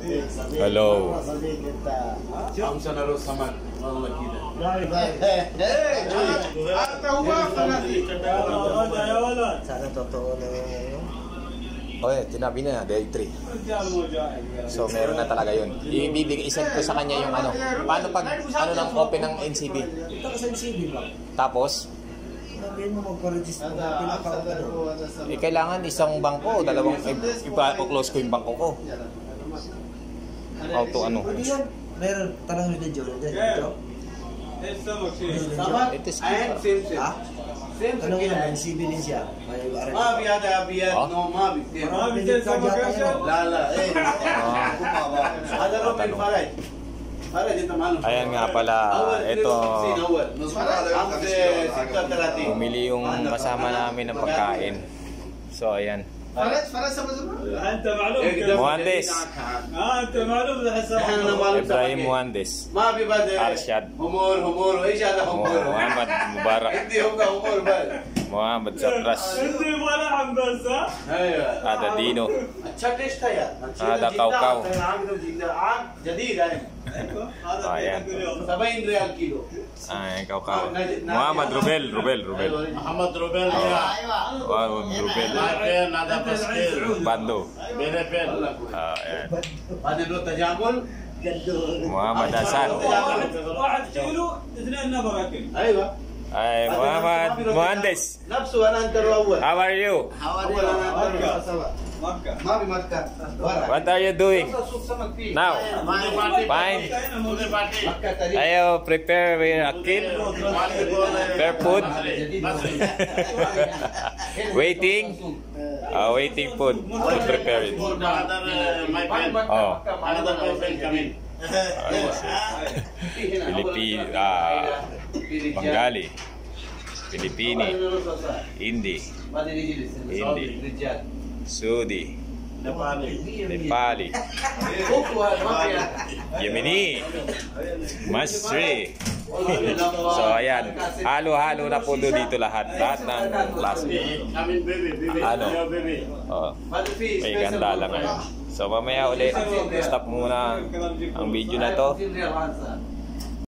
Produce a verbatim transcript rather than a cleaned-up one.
Hello. Ang sana ro saman. Wala kita. Sana totoo na yun. O eh, tinabi na, day three. So, meron na talaga yun. Ibibigay, isend ko sa kanya yung ano. Paano pag, ano nang open ng N C B? Ito kasi N C B ba? Tapos, sabihin mo magpa-register mo, pinaka ano. eh, kailangan isang bangko, dalawang, ipa-close ko yung bangko ko. Auto ano. Pwede yun. Meron, tanong nyo dyan, dyan. It is Ha? Tanong yun, N C B din siya. Ma भी आता है अभी यार नो मां भी लाला ए هذا لو من فرج فرج انت معلوم Ayan nga pala, ito, bumili yung kasama namin ng pagkain. So, ayan. فرج فرج समझ انت معلوم Muhandes. اه انت معلوم Ibrahim Muhandes. ما في بعد Arshad. همور همور ايش هذا همور Muhammad Mubarak. عندي هم همور بس Muhammad Sapras. انت يبغى لحم بس ها ايوه Ada Dino. अच्छा taste है यार هذا كاوكاو. عام جديد है Ayan. سبعين ريال كيلو Ay, Kaukau. Muhammad Rubel, Rubel, Rubel. محمد روبيل Muhammad Rubel. فين هذا بسكيل Bando. بين فين Ah, ayan. بعدين له تجامل Muhammad Hasan. واحد كيلو اثنين نفر اكل ايوه Ay, Muhammad Muhandes. نفسه انا انت الاول How are you? اول انا انت سوا مكه ما في مكه ورا What are you doing سوق سمك فيه now? Fine. مكه تاريخ Ayaw prepare a kid? Prepare food? Waiting? Ah, waiting food to prepare it. Oh. Pilipino, ah, Bengali, Pilipini, Hindi, Hindi, Saudi, Nepali, Yemeni, Masri. So ayan, halo-halo na po dito lahat, lahat ng klase. Ano? Oh, may ganda lang ngayon. So mamaya ulit, stop muna ang video na to.